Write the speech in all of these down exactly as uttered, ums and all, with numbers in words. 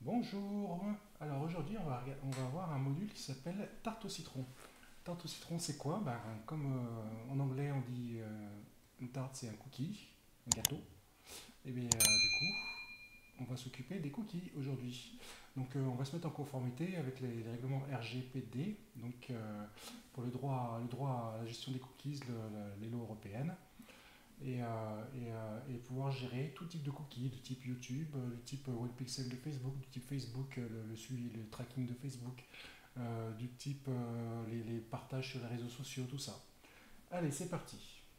Bonjour. Alors aujourd'hui on va, rega- on va avoir un module qui s'appelle tarte au citron. Tarte au citron c'est quoi? Ben, comme euh, en anglais on dit euh, une tarte c'est un cookie, un gâteau. Et bien euh, du coup on va s'occuper des cookies aujourd'hui. Donc euh, on va se mettre en conformité avec les, les règlements R G P D, donc euh, pour le droit, le droit à la gestion des cookies, le- le- les lois européennes. Et, euh, et, euh, et pouvoir gérer tout type de cookies, du type YouTube, euh, du type euh, WebPixel de Facebook, du type Facebook, euh, le, le suivi, le tracking de Facebook, euh, du type euh, les, les partages sur les réseaux sociaux, tout ça. Allez, c'est parti.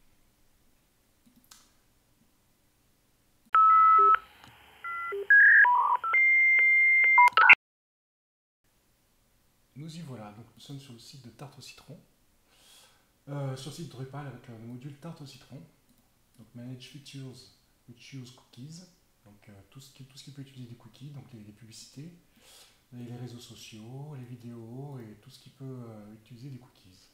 Nous y voilà. Donc nous sommes sur le site de Tarte au citron, euh, sur le site Drupal avec euh, le module Tarte au citron. Donc Manage Features which use cookies. Donc euh, tout, ce qui, tout ce qui peut utiliser des cookies, donc les, les publicités, les, les réseaux sociaux, les vidéos et tout ce qui peut euh, utiliser des cookies.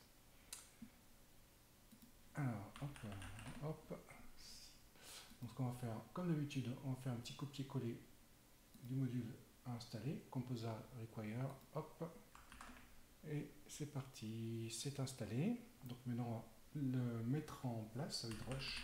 Alors, hop, euh, hop. Donc, ce qu'on va faire, comme d'habitude, on va faire un petit copier-coller du module à installer, Composer Require, hop, et c'est parti, c'est installé. Donc maintenant, le mettre en place avec Rush,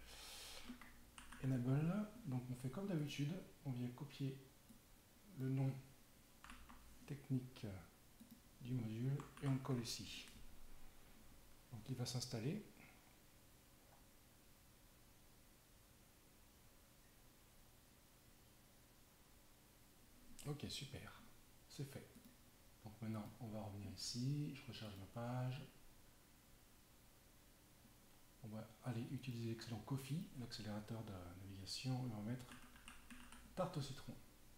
Enable. Donc on fait comme d'habitude, on vient copier le nom technique du module et on le colle ici. Donc il va s'installer. Ok, super, c'est fait. Donc maintenant, on va revenir ici, je recharge ma page. On va aller utiliser l'excellent Coffee, l'accélérateur de navigation, et on va mettre tarte au citron.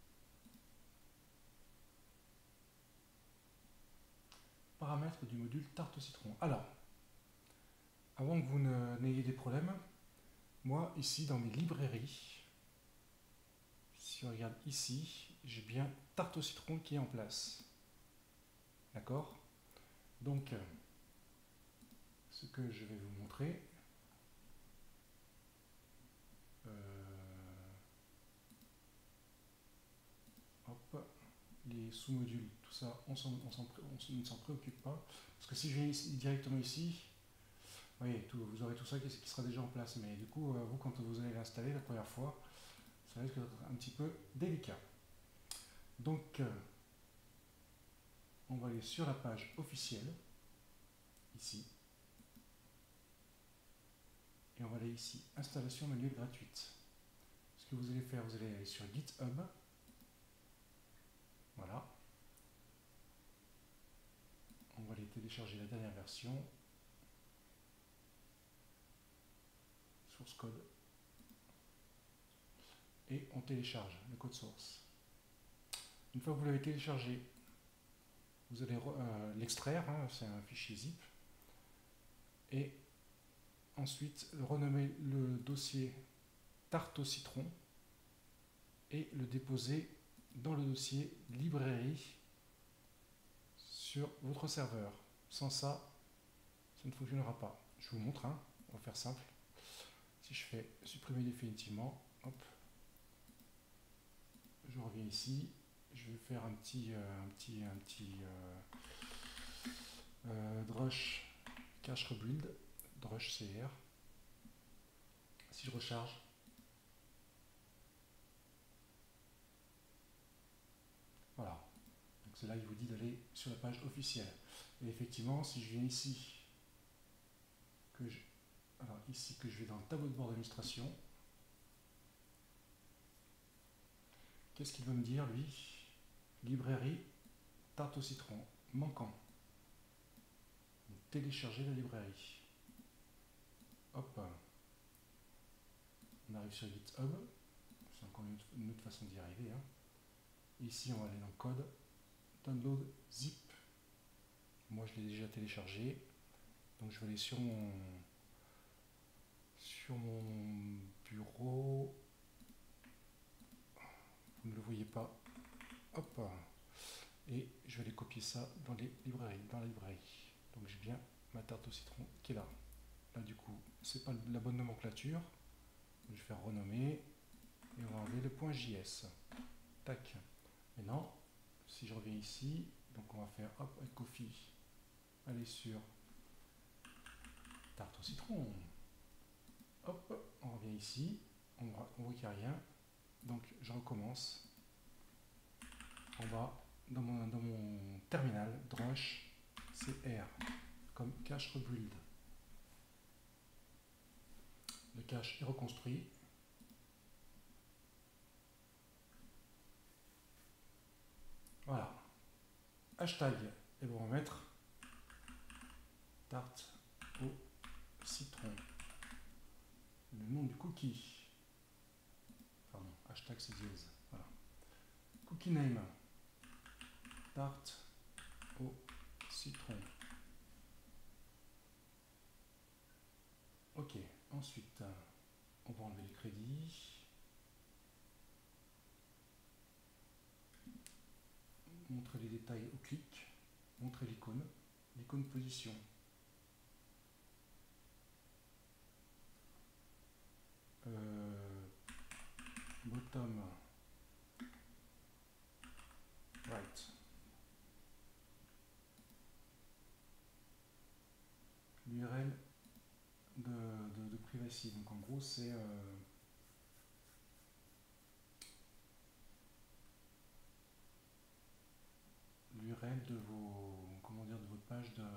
Paramètres du module tarte au citron. Alors, avant que vous n'ayez des problèmes, moi ici dans mes librairies, si on regarde ici, j'ai bien tarte au citron qui est en place. D'accord? Donc, ce que je vais vous montrer, euh, hop, les sous-modules, tout ça, on, on, on ne s'en préoccupe pas. Parce que si je viens ici, directement ici, oui, tout, vous aurez tout ça qui, qui sera déjà en place. Mais du coup, euh, vous, quand vous allez l'installer la première fois, ça risque d'être un petit peu délicat. Donc, euh, on va aller sur la page officielle, ici. Et on va aller ici, installation manuelle gratuite. Ce que vous allez faire, vous allez aller sur GitHub. Voilà. On va aller télécharger la dernière version. Source code. Et on télécharge le code source. Une fois que vous l'avez téléchargé, vous allez euh, l'extraire, hein, c'est un fichier zip. Et ensuite, renommer le dossier tarte au citron et le déposer dans le dossier librairie sur votre serveur. Sans ça, ça ne fonctionnera pas. Je vous montre, hein, on va faire simple. Si je fais supprimer définitivement, hop, je reviens ici, je vais faire un petit, euh, un petit, un petit euh, euh, drush cache rebuild, drush cr. Si je recharge, voilà. Donc c'est là il vous dit d'aller sur la page officielle. Et effectivement, si je viens ici, que je, alors ici que je vais dans le tableau de bord d'administration, qu'est-ce qu'il va me dire lui? Librairie tarte au citron manquant. Donc, télécharger la librairie. Hop, on arrive sur GitHub. C'est encore une autre, une autre façon d'y arriver. Hein. Ici, on va aller dans code, download zip. Moi, je l'ai déjà téléchargé. Donc, je vais aller sur mon, sur mon bureau. Vous ne le voyez pas. Hop. Et je vais aller copier ça dans les librairies, dans la librairie. Donc, j'ai bien ma tarte au citron qui est là. Là, du coup, c'est pas la bonne nomenclature. Je vais faire renommer et on va enlever le point .js. Tac. Maintenant, si je reviens ici, donc on va faire hop avec Coffee, aller sur tarte au citron. Hop, on revient ici, on voit, on voit qu'il n'y a rien, donc je recommence. On va dans mon, dans mon terminal, drush, c'est R, comme cache rebuild. Le cache est reconstruit. Voilà. Hashtag, et on va mettre tarte au citron. Le nom du cookie. Pardon, hashtag c'est dièse. Voilà. Cookie name. Tarte au citron. Ok, ensuite, on va enlever les crédits. Montrer les détails au clic. Montrer l'icône. L'icône position. Euh, bottom right. L'U R L de, de, de privacy. Donc en gros, c'est euh, l'U R L de vos, comment dire, de votre page de,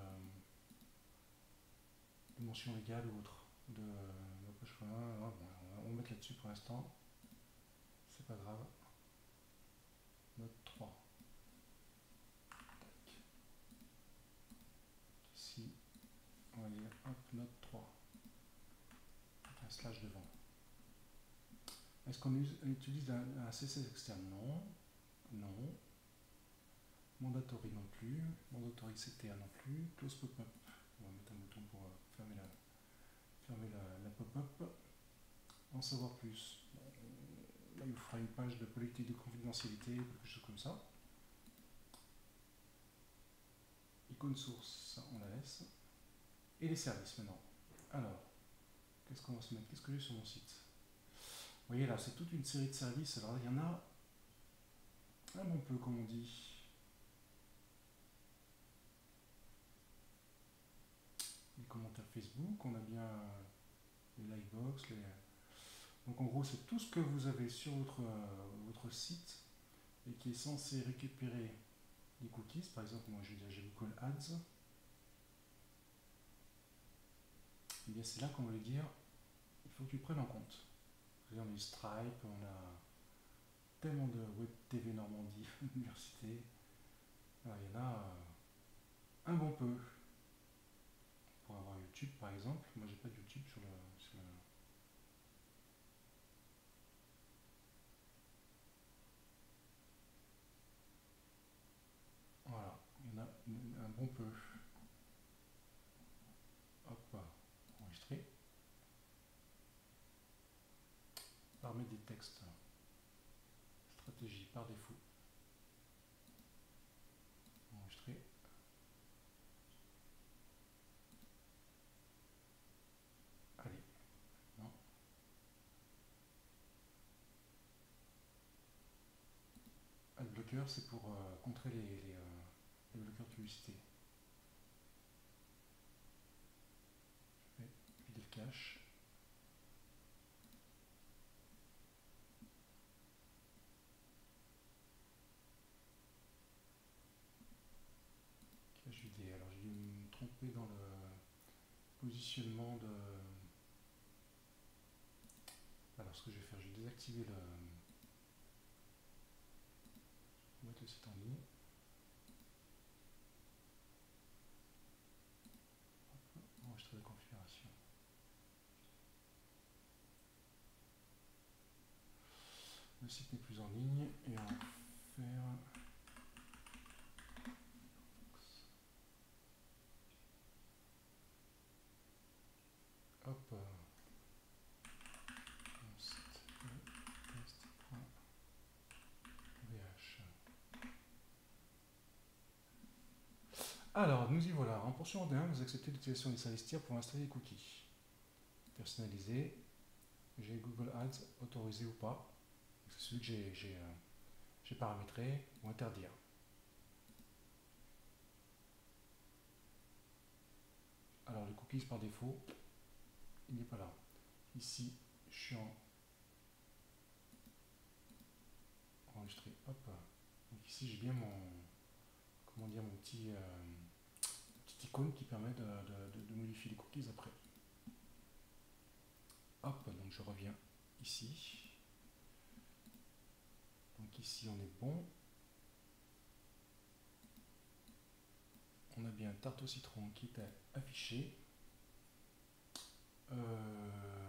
de mention légale ou autre. De, de page un, ouais, bon, on va mettre là-dessus pour l'instant. C'est pas grave. Note trois. Tac. Ici, on va dire hop, note trois. Avec un slash devant. Est-ce qu'on utilise un, un C S S externe? Non. Non. Mandatory non plus. Mandatory C T A non plus. Close pop-up. On va mettre un bouton pour euh, fermer la, fermer la, la pop-up. En savoir plus. Là, il vous fera une page de politique de confidentialité, quelque chose comme ça. Icône source, ça on la laisse. Et les services maintenant. Alors, qu'est-ce qu'on va se mettre? Qu'est-ce que j'ai sur mon site? Vous voyez là, c'est toute une série de services. Alors il y en a un bon peu, comme on dit. Les commentaires Facebook, on a bien les livebox, les... donc en gros c'est tout ce que vous avez sur votre, euh, votre site et qui est censé récupérer des cookies. Par exemple, moi je vais dire j'ai Google Ads. Et bien c'est là qu'on va lui dire il faut que tu prennes en compte. On a eu Stripe, on a tellement de Web T V Normandie, Université. Alors, il y en a euh, un bon peu. Pour avoir YouTube par exemple, moi j'ai pas de YouTube sur le, sur le... Voilà, il y en a une, un bon peu. Hop, enregistrer. Paramètres des textes. Stratégie par défaut. Enregistrer. Allez, non. Adblocker, c'est pour euh, contrer les, les, euh, les bloqueurs de publicité. Je vais vider le cache. Cache vidé. Alors j'ai dû me tromper dans le positionnement de... Alors ce que je vais faire, je vais désactiver le... Je vais mettre le site en ligne. Enregistrer la configuration. Le site n'est plus en ligne et on va faire... Hop. Mon site test.vh. Alors, nous y voilà. En portion un, vous acceptez l'utilisation des services tiers pour installer les cookies. Personnalisé. J'ai Google Ads autorisé ou pas. C'est celui que j'ai je vais paramétrer ou interdire. Alors le cookies par défaut, il n'est pas là. Ici, je suis en enregistré. Hop. Donc ici, j'ai bien mon, comment dire, mon petit, euh, petite icône qui permet de, de, de, de modifier les cookies après. Hop, donc je reviens ici. Donc ici, on est bon. On a bien tarte au citron qui est affiché. Euh,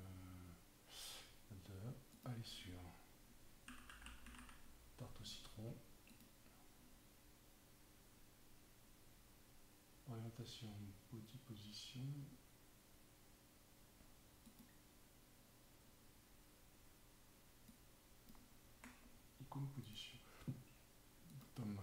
de aller sur tarte au citron. Orientation, body position. Icône position. Bottom.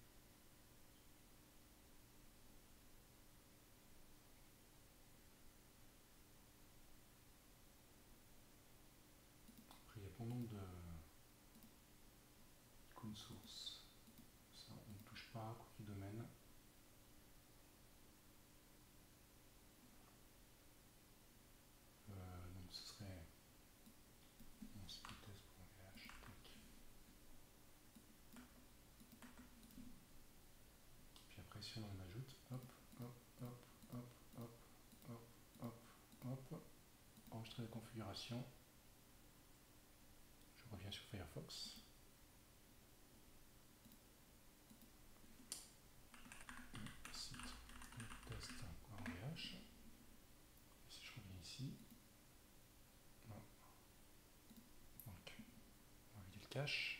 Après, il y a bon nombre de icônes source. Ça, on ne touche pas. Cookie domaine. Euh, donc, ce serait mon site test pour V H. Puis après, si on en ajoute, hop, hop, hop, hop, hop, hop, hop, hop, enregistrer la configuration. Je reviens sur Firefox. Site test.vh. Et si je reviens ici, non. Donc, on va vider le cache.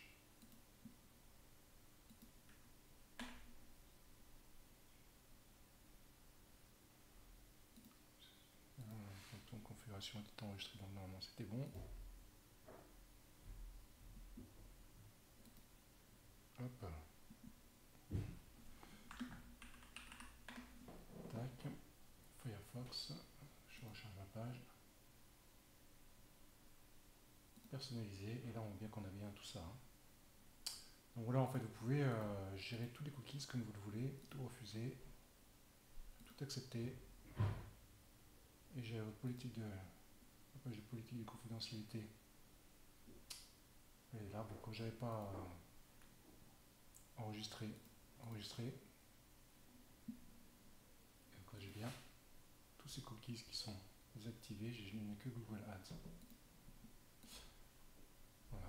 Ton configuration était enregistrée, donc normalement c'était bon. Hop. Tac. Firefox. Je recharge ma page. Personnaliser. Et là on voit bien qu'on a bien tout ça. Hein. Donc voilà, en fait, vous pouvez euh, gérer tous les cookies comme vous le voulez, tout refuser, tout accepter. Et j'ai votre politique de, la page de politique de confidentialité. Et là, bon, quand j'avais pas euh, enregistré, enregistré, et donc là j'ai bien tous ces cookies qui sont désactivés, je n'ai que Google Ads. Voilà.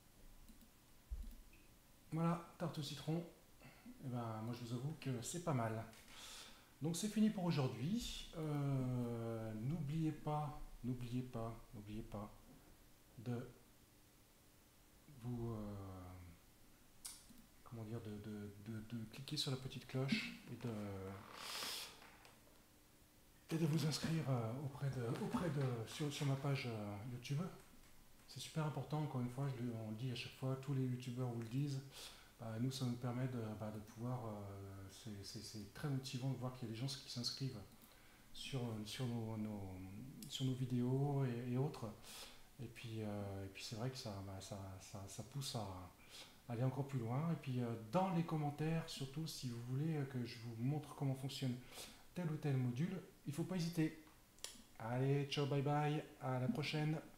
Voilà, tarte au citron. Et ben, moi je vous avoue que c'est pas mal. Donc c'est fini pour aujourd'hui. Euh, n'oubliez pas, n'oubliez pas, n'oubliez pas de vous, euh, comment dire, de, de, de, de cliquer sur la petite cloche et de, et de vous inscrire auprès de, auprès de, sur, sur ma page YouTube. C'est super important, encore une fois, je le, on le dit à chaque fois, tous les youtubeurs vous le disent. Bah, nous, ça nous permet de, bah, de pouvoir, euh, c'est très motivant de voir qu'il y a des gens qui s'inscrivent sur, sur, nos, nos, sur nos vidéos et, et autres. Et puis, euh, et puis c'est vrai que ça, bah, ça, ça, ça pousse à aller encore plus loin. Et puis euh, dans les commentaires, surtout si vous voulez que je vous montre comment fonctionne tel ou tel module, il ne faut pas hésiter. Allez, ciao, bye bye, à la prochaine.